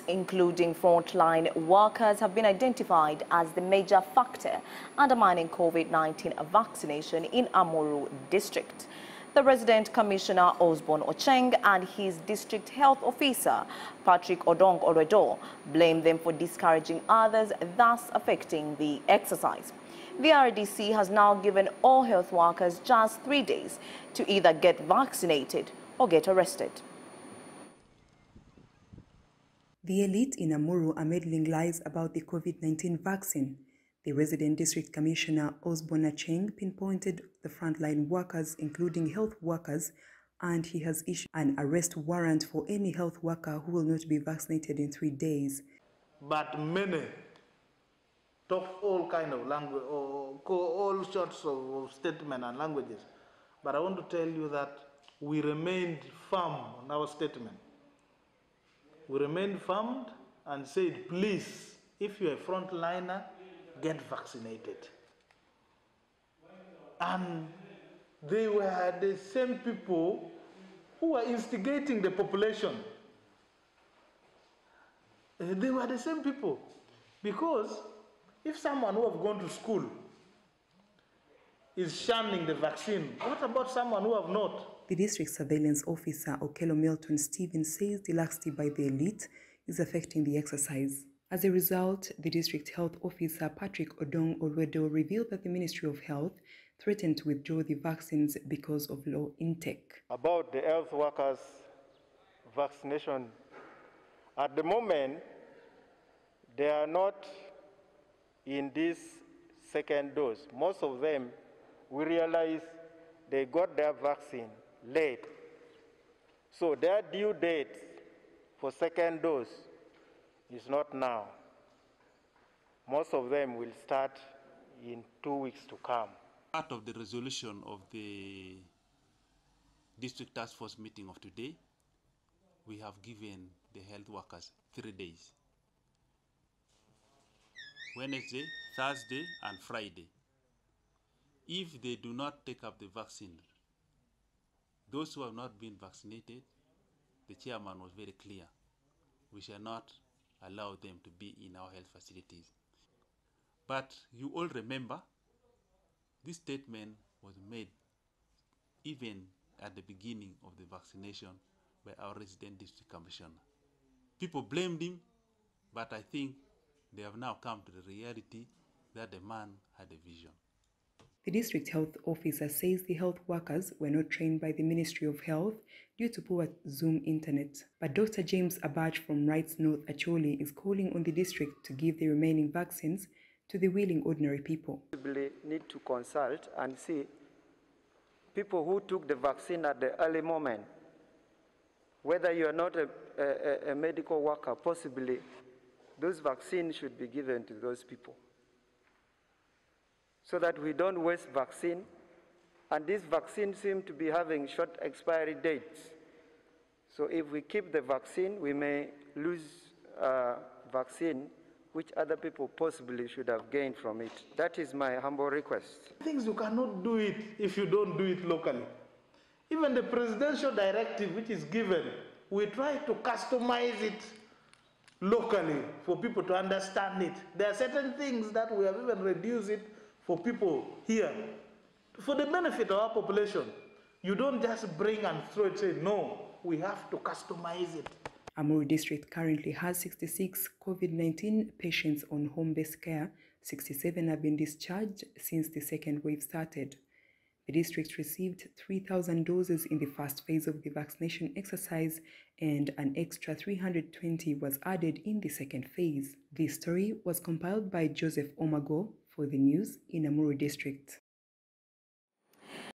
including frontline workers, have been identified as the major factor undermining COVID-19 vaccination in Amuru district. The resident commissioner Osborne Ocheng and his district health officer Patrick Odong Oredo blamed them for discouraging others, thus affecting the exercise. The RDC has now given all health workers just 3 days to either get vaccinated or get arrested. The elite in Amuru are meddling lies about the COVID-19 vaccine. The resident district commissioner Osborne Ocheng pinpointed the frontline workers, including health workers, and he has issued an arrest warrant for any health worker who will not be vaccinated in 3 days. But many talk all kind of language, or all sorts of statements and languages. But I want to tell you that we remained firm on our statement. We remained firm and said, please, if you're a frontliner, get vaccinated. And they were the same people who were instigating the population. They were the same people. Because if someone who have gone to school is shunning the vaccine, what about someone who have not? The district surveillance officer Okello Milton Stevens says the laxity by the elite is affecting the exercise. As a result, the district health officer Patrick Odong Oredo revealed that the Ministry of Health threatened to withdraw the vaccines because of low intake. About the health workers' vaccination, at the moment, they are not in this second dose. Most of them, we realize they got their vaccine late. So their due date for second dose is not now. Most of them will start in 2 weeks to come. Part of the resolution of the district task force meeting of today, we have given the health workers 3 days. Wednesday, Thursday, and Friday. If they do not take up the vaccine, those who have not been vaccinated, the chairman was very clear. We shall not allow them to be in our health facilities. But you all remember, this statement was made even at the beginning of the vaccination by our resident district commissioner. People blamed him, but I think they have now come to the reality that the man had a vision. The district health officer says the health workers were not trained by the Ministry of Health due to poor Zoom internet. But Dr. James Abach from Rights North Acholi is calling on the district to give the remaining vaccines to the willing ordinary people. We need to consult and see people who took the vaccine at the early moment, whether you are not a medical worker, possibly those vaccines should be given to those people, so that we don't waste vaccine. And these vaccines seem to be having short expiry dates. So if we keep the vaccine, we may lose vaccine which other people possibly should have gained from it. That is my humble request. Things you cannot do it if you don't do it locally. Even the presidential directive which is given, we try to customize it locally for people to understand it. There are certain things that we have even reduced it for people here, for the benefit of our population. You don't just bring and throw it, say, no, we have to customize it. Amuru district currently has 66 COVID-19 patients on home-based care. 67 have been discharged since the second wave started. The district received 3,000 doses in the first phase of the vaccination exercise, and an extra 320 was added in the second phase. This story was compiled by Joseph Omago for the news in Amuru district.